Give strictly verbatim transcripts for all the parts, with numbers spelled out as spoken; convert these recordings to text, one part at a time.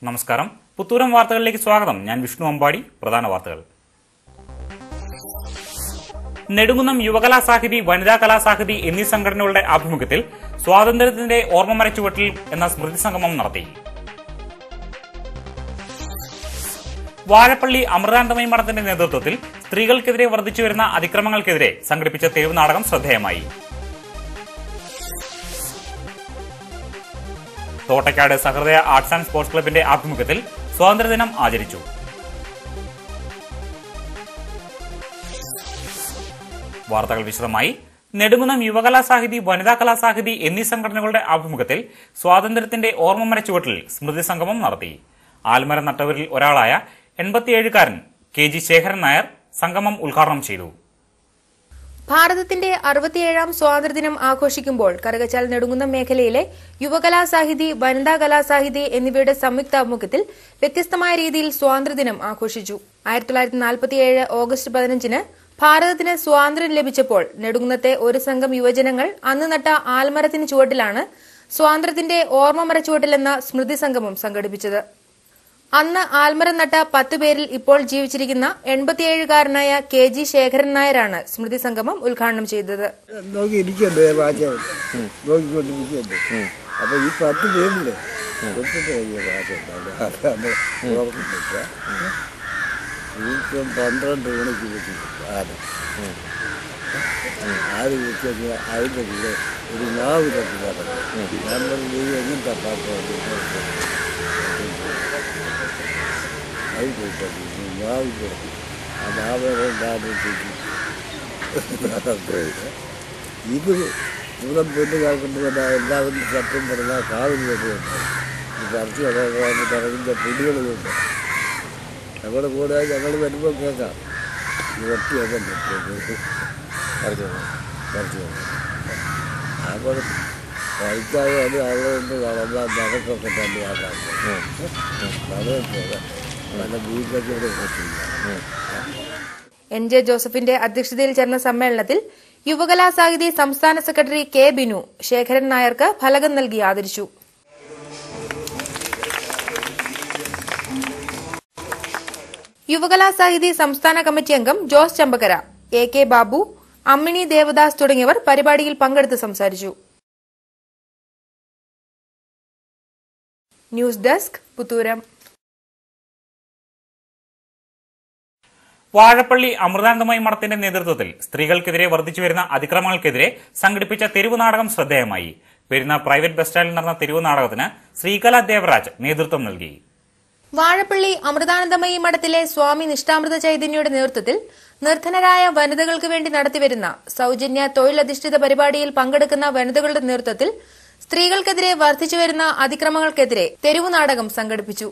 നമസ്കാരം. പുത്തൂരം വാർത്തകളിലേക്ക് സ്വാഗതം. ഞാൻ വിഷ്ണു അമ്പാടി. പ്രധാന വാർത്തകൾ. നെടുങ്കുന്നം യുവകലാസാഹിതി, വനിതാ കലാസാഹിതി എന്നീ സംഘടനകളുടെ ആഭിമുഖ്യത്തിൽ സ്വാതന്ത്ര്യത്തിന്റെ ഓർമ്മമരച്ചുവട്ടിൽ എന്ന സ്മൃതി സംഗമം നടത്തി. വാഴപ്പള്ളി അമൃതാനന്ദമയി മഠത്തിന്റെ നേതൃത്വത്തിൽ സ്ത്രീകൾക്കെതിരെ വർദ്ധിച്ചുവരുന്ന അതിക്രമങ്ങൾക്കെതിരെ സംഘടിപ്പിച്ച തെരുവ് നാടകം ശ്രദ്ധേയമായി. Thottakkad Sahrudaya arts and sports ക്ലബിന്റെ ആഭിമുഖ്യത്തിൽ സ്വാതന്ത്ര്യദിനം ആചരിച്ചു. വാർത്തകൾ വിശദമായി. നെടുങ്കുന്നം യുവകലാസാഹിതി, വനിതാ കലാസാഹിതി എന്നീ സംഘടനകളുടെ ആഭിമുഖ്യത്തിൽ സ്വാതന്ത്ര്യത്തിന്റെ ഓർമ്മമരച്ചുവട്ടിൽ സ്മൃതി സംഗമം നടത്തി. ആൽമരം നട്ടവരിൽ ഒരാളായ എൺപത്തിയേഴുകാരൻ കെ ജി ശേഖരൻ നായർ സംഗമം ഉദ്ഘാടനം ചെയ്തു. ഭാരതത്തിന്റെ അറുപത്തിയേഴാം സ്വാതന്ത്ര്യദിനം ആഘോഷിക്കുമ്പോൾ കറുകച്ചാൽ നെടുങ്കുന്നം മേഖലയിലെ യുവകലാസാഹിതി, വനിതാ കലാസാഹിതി എന്നിവയുടെ സംയുക്താഭിമുഖ്യത്തിൽ വ്യത്യസ്തമായ രീതിയിൽ സ്വാതന്ത്ര്യദിനം ആഘോഷിച്ചു. ആയിരത്തി തൊള്ളായിരത്തി നാൽപ്പത്തിയേഴ് ഓഗസ്റ്റ് പതിനഞ്ചിന് ഭാരതത്തിന് സ്വാതന്ത്ര്യം ലഭിച്ചപ്പോൾ നെടുങ്കുന്നത്തെ ഒരു സംഘം യുവജനങ്ങൾ അന്ന് നട്ട ആൽമരത്തിന് ചുവട്ടിലാണ് സ്വാതന്ത്ര്യത്തിന്റെ ഓർമ്മമരച്ചുവട്ടിലെന്ന സ്മൃതി സംഗമം സംഘടിപ്പിച്ചത്. അന്ന് ആൽമരം നട്ട പത്ത് പേരിൽ ഇപ്പോൾ ജീവിച്ചിരിക്കുന്ന എൺപത്തിയേഴുകാരനായ കെ ജി ശേഖരൻ നായരാണ് സ്മൃതി സംഗമം ഉദ്ഘാടനം ചെയ്തത്. അപ്പൊ ഈ പത്ത് പേരില് പന്ത്രണ്ട് മണിക്ക് ആര് ആര് വെച്ചാൽ അതിൻ്റെ കൂടെ ഒരു നാവ് തട്ടി നടക്കും. ഞാൻ പറഞ്ഞു എങ്ങനെ തട്ടാത്ത അത് പോയിട്ട് നാവ് കിടക്കും. ആ നാവേറെ ഇത് ദൂരം പെണ്ണ് കാക്കുമ്പോൾ തന്നെ എല്ലാവരും സത്യം പറഞ്ഞാൽ കാവിൽ വരുന്നുണ്ട്. ഈ പറിച്ച് കിടക്കാന്ന് പറയുന്ന പൊടികളുമുണ്ട്. ഞങ്ങളുടെ കൂടെ ഞങ്ങൾ വരുമ്പോൾ കേൾക്കാം ഒറ്റയൊക്കെ പറിച്ചു പറിച്ചു അപ്പോൾ പഴുത്തായാലും അവിടെ നിന്ന് വളർന്നാൽ നടക്കൊക്കെ തന്നെയാണ് നടക്കുക. നല്ല വീട്ടിലൊക്കെ ഇവിടെ പറ്റില്ല. എൻ ജെ ജോസഫിന്റെ അധ്യക്ഷതയിൽ ചേർന്ന സമ്മേളനത്തിൽ യുവകലാസാഹിതി സംസ്ഥാന സെക്രട്ടറി കെ ബിനു ശേഖരൻ നായർക്ക് ഫലകം നൽകി ആദരിച്ചു. യുവകലാസാഹിതി സംസ്ഥാന കമ്മിറ്റി അംഗം ജോസ് ചമ്പക്കര, എ കെ ബാബു, അമ്മിണി ദേവദാസ് തുടങ്ങിയവർ പരിപാടിയിൽ പങ്കെടുത്ത് സംസാരിച്ചു. News desk, Puthooram. വാഴപ്പള്ളി അമൃതാനന്ദമയി മഠത്തിന്റെ നേതൃത്വത്തിൽ സ്ത്രീകൾക്കെതിരെ വർദ്ധിച്ചുവരുന്ന അതിക്രമങ്ങൾക്കെതിരെ സംഘടിപ്പിച്ച തെരുവ് നാടകം ശ്രദ്ധേയമായി. പെരുന്ന പ്രൈവറ്റ് ബസ് സ്റ്റാൻഡിൽ നടന്ന തെരുവ് നാടകത്തിന് ശ്രീകല ദേവരാജ് നേതൃത്വം നൽകി. വാഴപ്പള്ളി അമൃതാനന്ദമയി മഠത്തിലെ സ്വാമി നിഷ്ഠാമൃത ചൈതന്യയുടെ നേതൃത്വത്തിൽ നിർധനരായ വനിതകൾക്ക് വേണ്ടി നടത്തിവരുന്ന സൌജന്യ തൊഴിലധിഷ്ഠിത പരിപാടിയിൽ പങ്കെടുക്കുന്ന വനിതകളുടെ നേതൃത്വത്തിൽ സ്ത്രീകൾക്കെതിരെ വർദ്ധിച്ചുവരുന്ന അതിക്രമങ്ങൾക്കെതിരെ തെരുവ് നാടകം സംഘടിപ്പിച്ചു.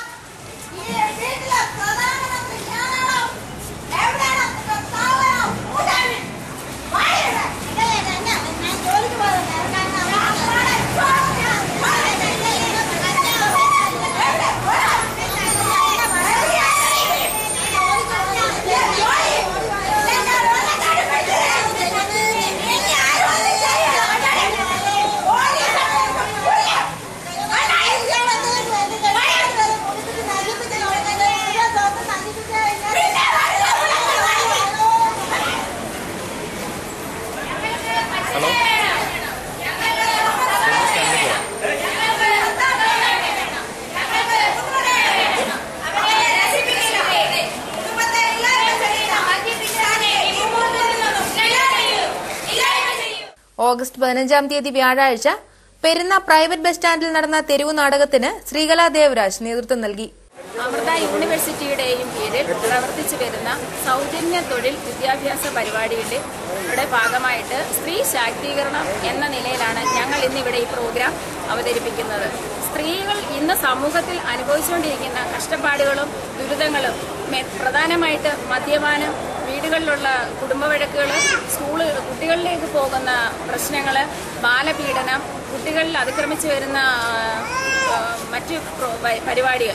ഓഗസ്റ്റ് പതിനഞ്ചാം തീയതി വ്യാഴാഴ്ച പെരുന്ന പ്രൈവറ്റ് ബസ് സ്റ്റാൻഡിൽ നടന്ന തെരുവ് നാടകത്തിന് ശ്രീകല ദേവരാജ് നേതൃത്വം നൽകി. അമൃത യൂണിവേഴ്സിറ്റിയുടെയും കീഴിൽ പ്രവർത്തിച്ചു വരുന്ന സൗജന്യ തൊഴിൽ വിദ്യാഭ്യാസ പരിപാടിയുടെ ഭാഗമായിട്ട് സ്ത്രീ ശാക്തീകരണം എന്ന നിലയിലാണ് ഞങ്ങൾ ഇന്നിവിടെ ഈ പ്രോഗ്രാം അവതരിപ്പിക്കുന്നത്. സ്ത്രീകൾ ഇന്ന് സമൂഹത്തിൽ അനുഭവിച്ചുകൊണ്ടിരിക്കുന്ന കഷ്ടപ്പാടുകളും ദുരിതങ്ങളും പ്രധാനമായിട്ട് മദ്യപാനം, വീടുകളിലുള്ള കുടുംബ വഴക്കുകൾ, സ്കൂള് കുട്ടികളിലേക്ക് പോകുന്ന പ്രശ്നങ്ങൾ, ബാലപീഡനം, കുട്ടികളിൽ അതിക്രമിച്ചു വരുന്ന മറ്റ് പരിപാടികൾ,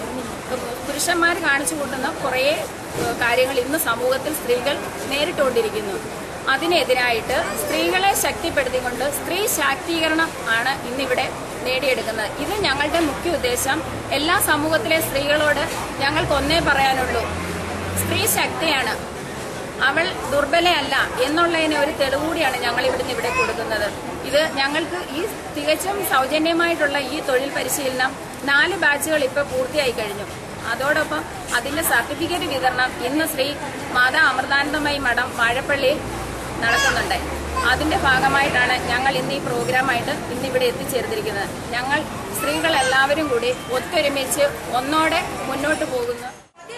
പുരുഷന്മാർ കാണിച്ചു കൂട്ടുന്ന കുറേ കാര്യങ്ങൾ ഇന്ന് സമൂഹത്തിൽ സ്ത്രീകൾ നേരിട്ടുകൊണ്ടിരിക്കുന്നു. അതിനെതിരായിട്ട് സ്ത്രീകളെ ശക്തിപ്പെടുത്തിക്കൊണ്ട് സ്ത്രീ ശാക്തീകരണം ആണ് ഇന്നിവിടെ നേടിയെടുക്കുന്നത്. ഇത് ഞങ്ങളുടെ മുഖ്യ ഉദ്ദേശം. എല്ലാ സമൂഹത്തിലെ സ്ത്രീകളോട് ഞങ്ങൾക്ക് ഒന്നേ പറയാനുള്ളൂ, സ്ത്രീ ശക്തിയാണ്, അവൾ ദുർബലയല്ല എന്നുള്ളതിന് ഒരു തെളിവ് കൂടിയാണ് ഞങ്ങൾ ഇവിടുന്ന് ഇവിടെ കൊടുക്കുന്നത്. ഇത് ഞങ്ങൾക്ക് ഈ തികച്ചും സൗജന്യമായിട്ടുള്ള ഈ തൊഴിൽ പരിശീലനം നാല് ബാച്ചുകൾ ഇപ്പോൾ പൂർത്തിയായി കഴിഞ്ഞു. അതോടൊപ്പം അതിന്റെ സർട്ടിഫിക്കറ്റ് വിതരണം ഇന്ന് ശ്രീ മാതാ അമൃതാനന്ദമയി മഠം വാഴപ്പള്ളിയിൽ നടക്കുന്നുണ്ട്. അതിന്റെ ഭാഗമായിട്ടാണ് ഞങ്ങൾ ഇന്ന് ഈ പ്രോഗ്രാമായിട്ട് ഇന്നിവിടെ എത്തിച്ചേർന്നിരിക്കുന്നത്. ഞങ്ങൾ സ്ത്രീകളെല്ലാവരും കൂടി ഒത്തൊരുമിച്ച് ഒന്നോടെ മുന്നോട്ട് പോകുന്നു.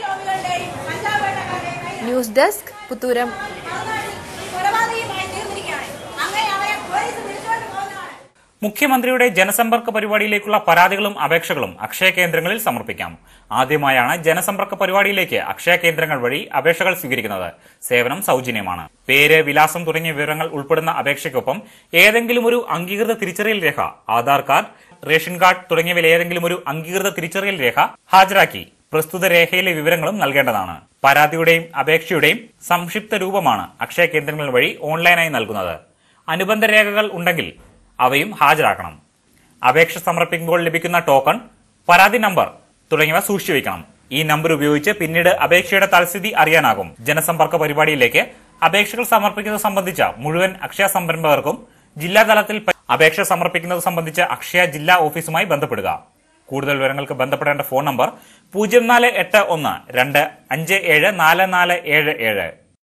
News desk Puthooram. മുഖ്യമന്ത്രിയുടെ ജനസമ്പർക്ക പരിപാടിയിലേക്കുള്ള പരാതികളും അപേക്ഷകളും അക്ഷയ കേന്ദ്രങ്ങളിൽ സമർപ്പിക്കാം. ആദ്യമായാണ് ജനസമ്പർക്ക പരിപാടിയിലേക്ക് അക്ഷയ കേന്ദ്രങ്ങൾ വഴി അപേക്ഷകൾ സ്വീകരിക്കുന്നത്. സേവനം സൗജന്യമാണ്. പേര്, വിലാസം തുടങ്ങിയ വിവരങ്ങൾ ഉൾപ്പെടുന്ന അപേക്ഷയ്ക്കൊപ്പം ഏതെങ്കിലും ഒരു അംഗീകൃത തിരിച്ചറിയൽ രേഖ, ആധാർ കാർഡ്, റേഷൻ കാർഡ് തുടങ്ങിയവയിൽ ഏതെങ്കിലും ഒരു അംഗീകൃത തിരിച്ചറിയൽ രേഖ ഹാജരാക്കി പ്രസ്തുത രേഖയിലെ വിവരങ്ങളും നൽകേണ്ടതാണ്. പരാതിയുടെയും അപേക്ഷയുടെയും സംക്ഷിപ്ത രൂപമാണ് അക്ഷയ കേന്ദ്രങ്ങൾ വഴി ഓൺലൈനായി നൽകുന്നത്. അനുബന്ധ രേഖകൾ ഉണ്ടെങ്കിൽ അവയും ഹാജരാക്കണം. അപേക്ഷ സമർപ്പിക്കുമ്പോൾ ലഭിക്കുന്ന ടോക്കൺ, പരാതി നമ്പർ തുടങ്ങിയവ സൂക്ഷിച്ചു വയ്ക്കണം. ഈ നമ്പർ ഉപയോഗിച്ച് പിന്നീട് അപേക്ഷയുടെ തൽസ്ഥിതി അറിയാനാകും. ജനസമ്പർക്ക പരിപാടിയിലേക്ക് അപേക്ഷകൾ സമർപ്പിക്കുന്നത് സംബന്ധിച്ച മുഴുവൻ അക്ഷയ സംരംഭകർക്കും ജില്ലാതലത്തിൽ അപേക്ഷ സമർപ്പിക്കുന്നത് സംബന്ധിച്ച് അക്ഷയ ജില്ലാ ഓഫീസുമായി ബന്ധപ്പെടുക. കൂടുതൽ വിവരങ്ങൾക്ക് ബന്ധപ്പെടേണ്ട ഫോൺ നമ്പർ പൂജ്യം നാല് എട്ട് ഒന്ന് രണ്ട് അഞ്ച് ഏഴ് നാല് നാല് ഏഴ് ഏഴ്.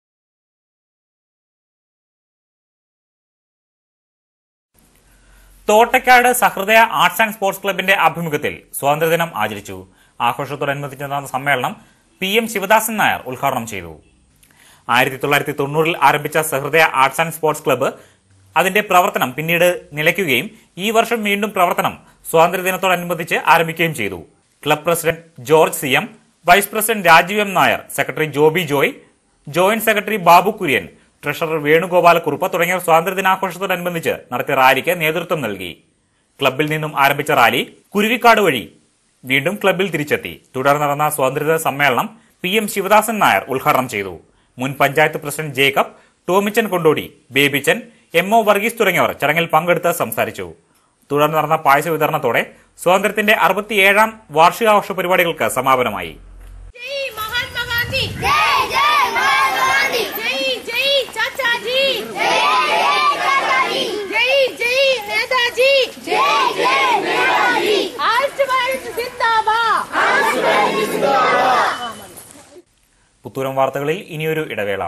Thottakkad Sahrudaya arts and sports ക്ലബിന്റെ ആഭിമുഖ്യത്തിൽ സ്വാതന്ത്ര്യദിനം ആചരിച്ചു. ആഘോഷത്തോടനുബന്ധിച്ച് നടന്ന സമ്മേളനം പി എം ശിവദാസൻ നായർ ഉദ്ഘാടനം ചെയ്തു. ആയിരത്തി തൊള്ളായിരത്തി തൊണ്ണൂറിൽ ആരംഭിച്ച Sahrudaya arts and sports club അതിന്റെ പ്രവർത്തനം പിന്നീട് നിലയ്ക്കുകയും ഈ വർഷം വീണ്ടും പ്രവർത്തനം സ്വാതന്ത്ര്യദിനത്തോടനുബന്ധിച്ച് ആരംഭിക്കുകയും ചെയ്തു. Club president George C M, vice president Rajeev M Nair, secretary Joby Joy, joint secretary Babu Kurian, treasurer Venugopalakurup തുടങ്ങിയവർ സ്വാതന്ത്ര്യദിനാഘോഷത്തോടനുബന്ധിച്ച് നടത്തിയ റാലിക്ക് നേതൃത്വം നൽകി. ക്ലബിൽ നിന്നും ആരംഭിച്ച റാലി കുരുവിക്കാട് വഴി വീണ്ടും ക്ലബിൽ തിരിച്ചെത്തി. തുടർന്ന് നടന്ന സ്വാതന്ത്ര്യദിന സമ്മേളനം പി എം ശിവദാസൻ നായർ ഉദ്ഘാടനം ചെയ്തു. മുൻ panchayat president Jacob, Tomichan Kondody, Babychan, M O Varghese തുടങ്ങിയവർ ചടങ്ങിൽ പങ്കെടുത്ത് സംസാരിച്ചു. തുടർന്ന് നടന്ന പായസ വിതരണത്തോടെ സ്വാതന്ത്ര്യത്തിന്റെ അറുപത്തിയേഴാം വാർഷികാഘോഷ പരിപാടികൾക്ക് സമാപനമായി. പുത്തൂരം വാർത്തകളിൽ ഇനിയൊരു ഇടവേള.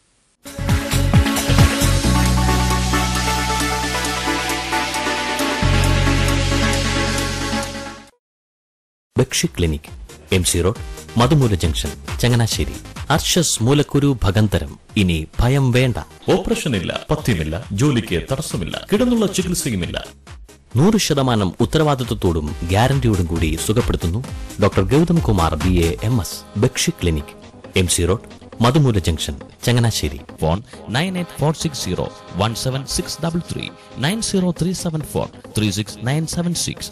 Bakshi clinic, M C road, Madhumoola junction, Changanassery. അർഷസ് മൂലക്കുരു ഭഗന്തരം. ഇനി ഭയം വേണ്ട. ഓപ്പറേഷൻ ഇല്ല, പഥ്യമില്ല, ജോലിക്ക് തടസ്സമില്ല, കിടന്നുള്ള ചികിത്സയുമില്ല. നൂറ് ശതമാനം ഉത്തരവാദിത്വത്തോടും ഗ്യാരണ്ടിയോടും കൂടി സുഖപ്പെടുത്തുന്നു doctor Gautham Kumar B A M S. Bakshi clinic, M C road, Madhumoola junction, Changanassery. Phone nine eight four six zero one seven six double three nine zero three seven four three six nine seven six.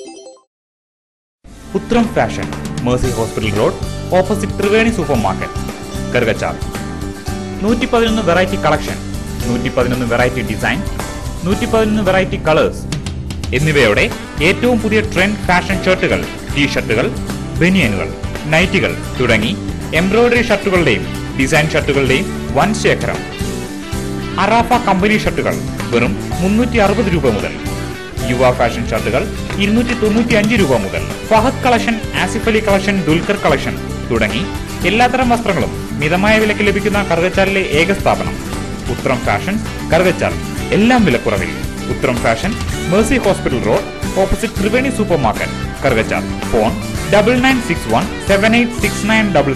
Uthram fashion, Mercy hospital road, opposite Triveni super market, Karukachal. നൂറ്റി പതിനൊന്ന് variety collection, നൂറ്റി പതിനൊന്ന് variety design, നൂറ്റി പതിനൊന്ന് variety colours എന്നിവയോടെ ഏറ്റവും പുതിയ trend fashion ഷർട്ടുകൾ, ടീഷർട്ടുകൾ, ബനിയനുകൾ, നൈറ്റികൾ തുടങ്ങി embroidery ഷർട്ടുകളുടെയും design ഷർട്ടുകളുടെയും വൻ ശേഖരം. അറാഫ കമ്പനി ഷർട്ടുകൾ വെറും മുന്നൂറ്റി അറുപത് രൂപ മുതൽ. യുവ ഫാഷൻ ഷർട്ടുകൾ ഇരുന്നൂറ്റി തൊണ്ണൂറ്റി അഞ്ച് രൂപ മുതൽ. Fahad collection, Asif Ali collection, Dulquer collection തുടങ്ങി എല്ലാത്തരം വസ്ത്രങ്ങളും മിതമായ വിലയ്ക്ക് ലഭിക്കുന്ന കറുകച്ചാലിലെ ഏക സ്ഥാപനം ഉത്രം ഫാഷൻ, കറുകച്ചാൽ. എല്ലാം വിലക്കുറവിൽ. Uthram fashion, Mercy hospital road, opposite Triveni super market, Karukachal. Phone double nine six one seven eight six nine double.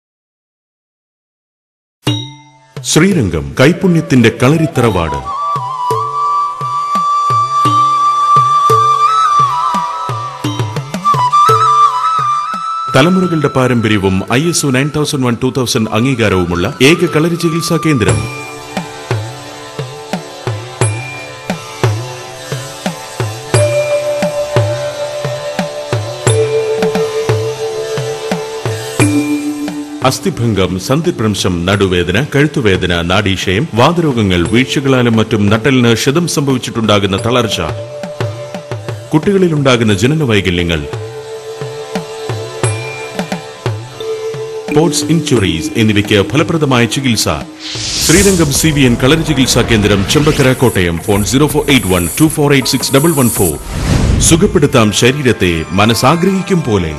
Sreerangam കൈപുണ്യത്തിന്റെ കളരിത്തറവാട്. തലമുറകളുടെ പാരമ്പര്യവും I S O nine thousand one two thousand അംഗീകാരവുമുള്ള ഏക കളരി ചികിത്സാ കേന്ദ്രം. അസ്ഥിഭംഗം, സന്ധിഭ്രംശം, നടുവേദന, കഴുത്തുവേദന, നാഡീക്ഷയം, വാതരോഗങ്ങൾ, വീഴ്ചകളാലും മറ്റും നട്ടലിന് ക്ഷതം സംഭവിച്ചിട്ടുണ്ടാകുന്ന തളർച്ച, കുട്ടികളിലുണ്ടാകുന്ന ജനന വൈകല്യങ്ങൾ, സ്പോർട്സ് ഇൻഷുറീസ് എന്നിവയ്ക്ക് ഫലപ്രദമായ ചികിത്സ. ശ്രീരംഗം സി വി എൻ കളരി ചികിത്സാ കേന്ദ്രം, Chembakkara, Kottayam. Phone zero four eight one two four eight six double one four. സുഖപ്പെടുത്താം ശരീരത്തെ മനസ്സാഗ്രഹിക്കും പോലെ.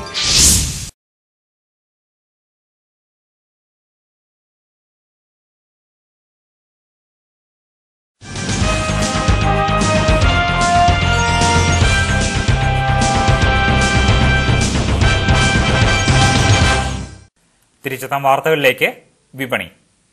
തിരിച്ചെത്താം വാർത്തകളിലേക്ക്. വിപണി.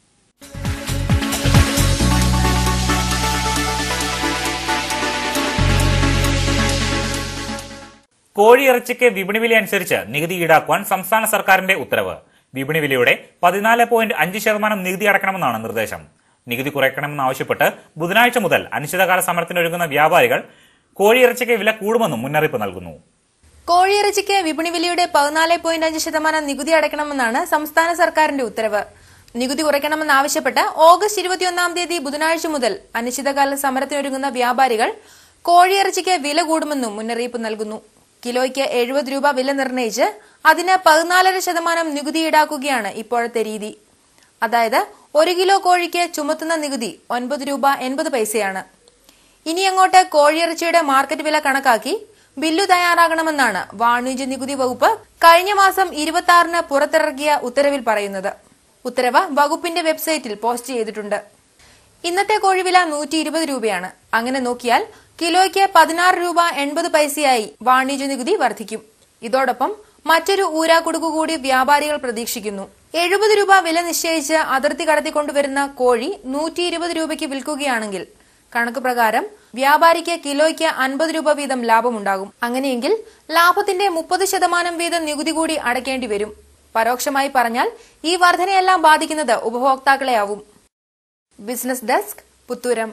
കോഴിയിറച്ചിക്ക് വിപണി വില അനുസരിച്ച് നികുതി ഈടാക്കുവാൻ സംസ്ഥാന സർക്കാരിന്റെ ഉത്തരവ്. വിപണി വിലയുടെ പതിനാല് പോയിന്റ് അഞ്ച് ശതമാനം നികുതി അടക്കണമെന്നാണ് നിർദ്ദേശം. നികുതി കുറയ്ക്കണമെന്നാവശ്യപ്പെട്ട് ബുധനാഴ്ച മുതൽ അനിശ്ചിതകാല സമരത്തിനൊരുങ്ങുന്ന വ്യാപാരികൾ കോഴിയിറച്ചിക്ക് വില കൂടുമെന്നും മുന്നറിയിപ്പ് നൽകുന്നു. കോഴിയിറച്ചിക്ക് വിപണി വിലയുടെ പതിനാല് പോയിന്റ് അഞ്ച് ശതമാനം നികുതി അടയ്ക്കണമെന്നാണ് സംസ്ഥാന സർക്കാരിന്റെ ഉത്തരവ്. നികുതി കുറയ്ക്കണമെന്നാവശ്യപ്പെട്ട് ഓഗസ്റ്റ് ഇരുപത്തിയൊന്നാം തീയതി ബുധനാഴ്ച മുതൽ അനിശ്ചിതകാല സമരത്തിനൊരുങ്ങുന്ന വ്യാപാരികൾ കോഴിയിറച്ചിക്ക് വില കൂടുമെന്നും മുന്നറിയിപ്പ് നൽകുന്നു. കിലോയ്ക്ക് എഴുപത് രൂപ വില നിർണ്ണയിച്ച് അതിന് പതിനാലര ശതമാനം നികുതി ഈടാക്കുകയാണ് ഇപ്പോഴത്തെ രീതി. അതായത് ഒരു കിലോ കോഴിക്ക് ചുമത്തുന്ന നികുതി ഒൻപത് രൂപ എൺപത് പൈസയാണ്. ഇനി അങ്ങോട്ട് കോഴിയിറച്ചിയുടെ മാർക്കറ്റ് വില കണക്കാക്കി ബില്ലു തയ്യാറാകണമെന്നാണ് വാണിജ്യ നികുതി വകുപ്പ് കഴിഞ്ഞ മാസം ഇരുപത്തി ആറിന് പുറത്തിറക്കിയ ഉത്തരവിൽ പറയുന്നത്. ഉത്തരവ് വകുപ്പിന്റെ വെബ്സൈറ്റിൽ പോസ്റ്റ് ചെയ്തിട്ടുണ്ട്. ഇന്നത്തെ കോഴിവില നൂറ്റി ഇരുപത് രൂപയാണ്. അങ്ങനെ നോക്കിയാൽ കിലോയ്ക്ക് പതിനാറ് രൂപ എൺപത് പൈസയായി വാണിജ്യ നികുതി വർദ്ധിക്കും. ഇതോടൊപ്പം മറ്റൊരു ഊരാക്കുടുക്കു കൂടി വ്യാപാരികൾ പ്രതീക്ഷിക്കുന്നു. എഴുപത് രൂപ വില നിശ്ചയിച്ച് അതിർത്തി കടത്തിക്കൊണ്ടുവരുന്ന കോഴി നൂറ്റി ഇരുപത് രൂപയ്ക്ക് വിൽക്കുകയാണെങ്കിൽ കണക്ക് പ്രകാരം വ്യാപാരിക്ക് കിലോയ്ക്ക് അൻപത് രൂപ വീതം ലാഭമുണ്ടാകും. അങ്ങനെയെങ്കിൽ ലാഭത്തിന്റെ മുപ്പത് ശതമാനം വീതം നികുതി കൂടി അടയ്ക്കേണ്ടി വരും. പരോക്ഷമായി പറഞ്ഞാൽ ഈ വർധനയെല്ലാം ബാധിക്കുന്നത് ഉപഭോക്താക്കളെയാവും. Business desk, Puthooram.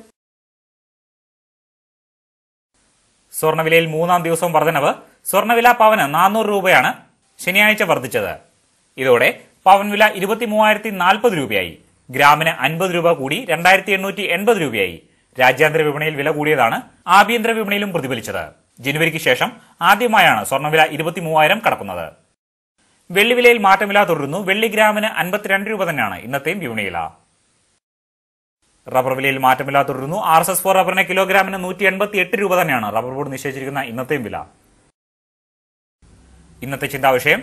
സ്വർണ്ണവിലയിൽ മൂന്നാം ദിവസവും വർധനവ്. സ്വർണ്ണവില പവന് നാനൂറ് രൂപയാണ് ശനിയാഴ്ച വർദ്ധിച്ചത്. ഇതോടെ പവൻ വില ഇരുപത്തി മൂവായിരത്തി നാൽപ്പത് രൂപയായി. ഗ്രാമിന് അൻപത് രൂപ കൂടി രണ്ടായിരത്തി എണ്ണൂറ്റി എൺപത് രൂപയായി. രാജ്യാന്തര വിപണിയിൽ വില കൂടിയതാണ് ആഭ്യന്തര വിപണിയിലും പ്രതിഫലിച്ചത്. ജനുവരിക്ക് ശേഷം ആദ്യമായാണ് സ്വർണ്ണവില ഇരുപത്തി മൂവായിരം കടക്കുന്നത്. വെള്ളിവിലയിൽ മാറ്റമില്ല തുടരുന്നു. വെള്ളി ഗ്രാമിന് അൻപത്തിരണ്ട് രൂപ തന്നെയാണ് ഇന്നത്തെയും വിപണിയില. റബ്ബർ വിലയിൽ മാറ്റമില്ല തുടരുന്നു. ആർ എസ് എസ് ഫോർ റബ്ബറിന് കിലോഗ്രാമിന് നൂറ്റി എൺപത്തി എട്ട് രൂപ തന്നെയാണ് റബ്ബർ ബോർഡ് നിശ്ചയിച്ചിരിക്കുന്ന ഇന്നത്തെയും വില. ഇന്നത്തെ ചിന്താവിഷയം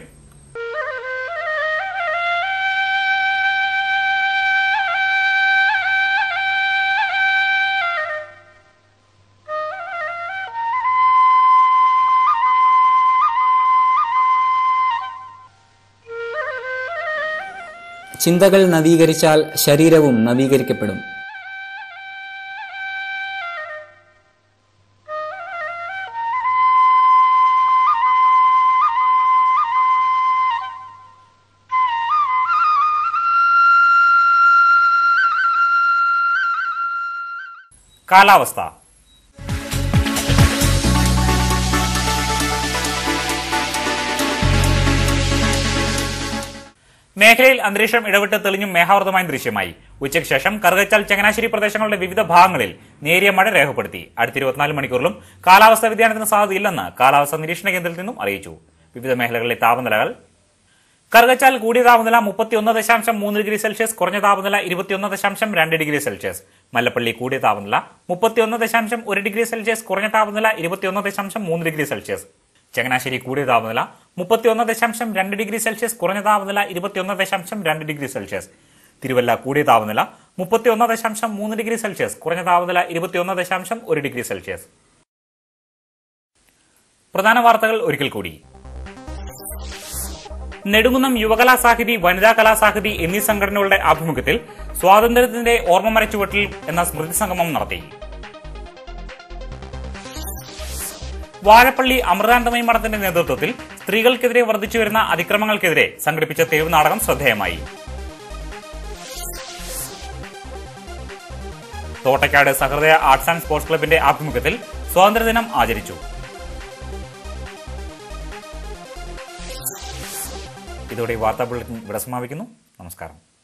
ചിന്തകൾ നവീകരിച്ചാൽ ശരീരവും നവീകരിക്കപ്പെടും. കാലാവസ്ഥ. മേഖലയിൽ അന്തരീക്ഷം ഇടവിട്ട് തെളിഞ്ഞും മേഘാവൃതമായും ദൃശ്യമായി. ഉച്ചയ്ക്ക് ശേഷം കറുകച്ചാൽ, ചങ്ങനാശ്ശേരി പ്രദേശങ്ങളുടെ വിവിധ ഭാഗങ്ങളിൽ നേരിയ മഴ രേഖപ്പെടുത്തി. അടുത്ത ഇരുപത്തിനാല് മണിക്കൂറിലും കാലാവസ്ഥാ വ്യതിയാനത്തിന് സാധ്യതയില്ലെന്ന് കാലാവസ്ഥാ നിരീക്ഷണ കേന്ദ്രത്തിൽ നിന്നും അറിയിച്ചു. വിവിധ മേഖലകളിലെ താപനിലകൾ. കറുകച്ചാൽ കൂടിയ താപനില മുപ്പത്തിയൊന്ന് ദശാംശം മൂന്ന് ഡിഗ്രി സെൽഷ്യസ്, കുറഞ്ഞ താപനില ഇരുപത്തിയൊന്ന് ദശാംശം രണ്ട് ഡിഗ്രി സെൽഷ്യസ്. മല്ലപ്പള്ളി കൂടിയ താപനില മുപ്പത്തിയൊന്ന് ദശാംശം ഒരു ഡിഗ്രി സെൽഷ്യസ്, കുറഞ്ഞ താപനില ഇരുപത്തിയൊന്ന് ദശാംശം മൂന്ന് ഡിഗ്രി സെൽഷ്യസ്. ചങ്ങനാശ്ശേരി കൂടിയ താപനില മുപ്പത്തിയൊന്ന് ദശാംശം രണ്ട് ഡിഗ്രി സെൽഷ്യസ്, കുറഞ്ഞ താപനില ഇരുപത്തിയൊന്ന് ദശാംശം രണ്ട് ഡിഗ്രി സെൽഷ്യസ്. തിരുവല്ല കൂടിയ താപനില മുപ്പത്തിയൊന്ന് ദശാംശം മൂന്ന് ഡിഗ്രി സെൽഷ്യസ്, കുറഞ്ഞ താപനില ഇരുപത്തിയൊന്ന് ദശാംശം ഒരു ഡിഗ്രി സെൽഷ്യസ്. പ്രധാന വാർത്തകൾ ഒരിക്കൽ കൂടി. നെടുങ്കുന്നം യുവകലാസാഹിതി, വനിതാ കലാസാഹിതി എന്നീ സംഘടനകളുടെ ആഭിമുഖ്യത്തിൽ സ്വാതന്ത്ര്യത്തിന്റെ ഓർമ്മമര ചുവട്ടിൽ എന്ന സ്മൃതി സംഗമം നടത്തി. വാഴപ്പള്ളി അമൃതാനന്ദമയി മഠത്തിന്റെ നേതൃത്വത്തിൽ സ്ത്രീകൾക്കെതിരെ വർദ്ധിച്ചുവരുന്ന അതിക്രമങ്ങൾക്കെതിരെ സംഘടിപ്പിച്ച തെരുവ് നാടകം ശ്രദ്ധേയമായി. Thottakkad Sahrudaya arts and sports ക്ലബിന്റെ ആഭിമുഖ്യത്തിൽ സ്വാതന്ത്ര്യദിനം ആചരിച്ചു. ഇതോടെ ഈ വാർത്താ ബുള്ളറ്റിൻ ഇവിടെ സമാപിക്കുന്നു. നമസ്കാരം.